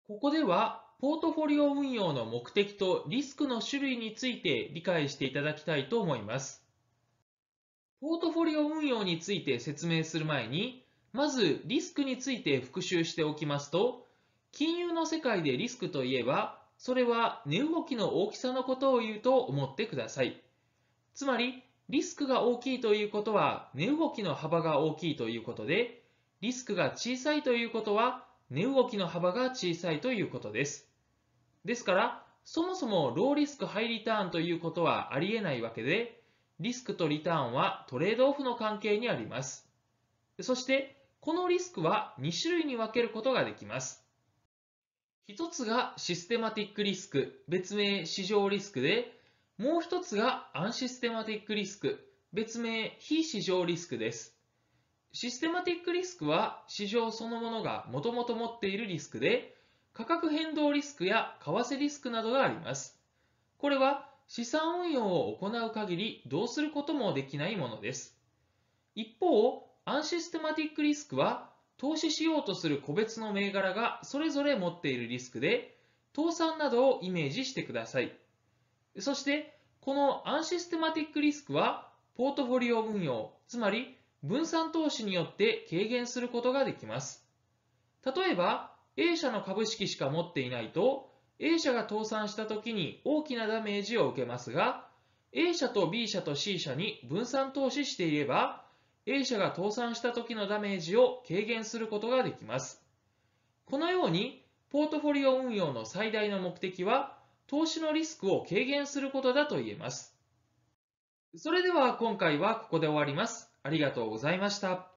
ここでは、ポートフォリオ運用の目的とリスクの種類について理解していただきたいと思います。ポートフォリオ運用について説明する前に、まずリスクについて復習しておきますと、金融の世界でリスクといえば、それは値動きの大きさのことを言うと思ってください。つまり、リスクが大きいということは値動きの幅が大きいということで、リスクが小さいということは値動きの幅が小さいということです。ですから、そもそもローリスクハイリターンということはありえないわけで、リスクとリターンはトレードオフの関係にあります。そして、このリスクは2種類に分けることができます。一つがシステマティックリスク、別名市場リスクで、もう一つがアンシステマティックリスク、別名非市場リスクです。システマティックリスクは市場そのものがもともと持っているリスクで、価格変動リスクや為替リスクなどがあります。これは資産運用を行う限りどうすることもできないものです。一方、アンシステマティックリスクは投資しようとする個別の銘柄がそれぞれ持っているリスクで、倒産などをイメージしてください。そして、このアンシステマティックリスクはポートフォリオ運用、つまり分散投資によって軽減することができます。例えば、A 社の株式しか持っていないと、A 社が倒産した時に大きなダメージを受けますが、A 社と B 社と C 社に分散投資していれば、A 社が倒産した時のダメージを軽減することができます。このように、ポートフォリオ運用の最大の目的は、投資のリスクを軽減することだと言えます。それでは今回はここで終わります。ありがとうございました。